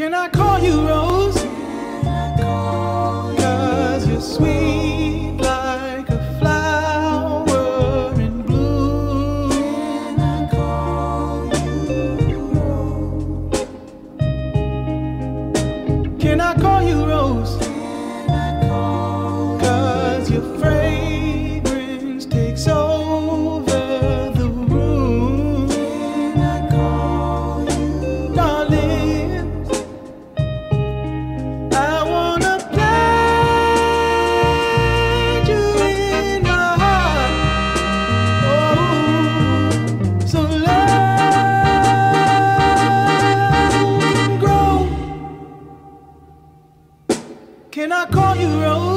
Can I call you Rose? Cause you're sweet like a flower in bloom. Can I call you Rose? Can I call you Rose? Cause your fragrance takes over the room. Can I call you darling? I wanna plant you in my heart. Oh, so love can grow. Can I call you Rose?